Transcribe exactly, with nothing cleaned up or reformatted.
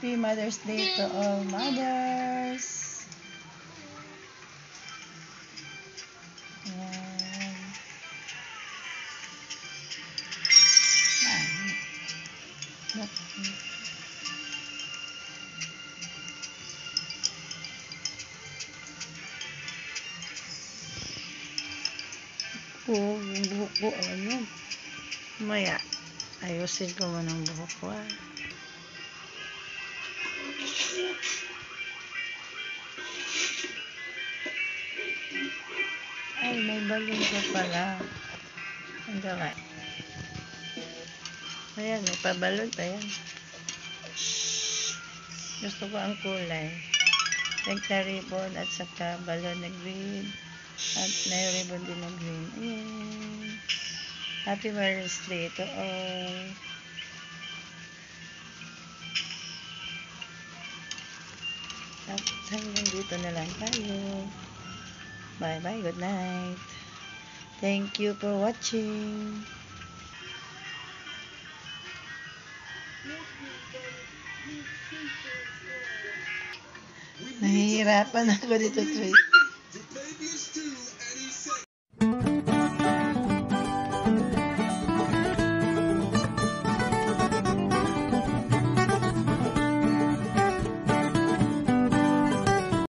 Happy Mother's Day to all mothers. Ayan. Ah. Ko, yung buhok ko, alam yan. Maya, ayusin ko mo ng buhok ko. Ah. Ay, may balon ko pala. Ang gawin. Ayan, may pabalon pa yan. Gusto ko ang kulay. Like na ribbon at saka balon na green. At may ribbon din na green. Ayan. Happy Mother's Day to all. At hanggang dito na lang tayo. Bye bye, good night. Thank you for watching. Nahihirapan ako dito, Trey.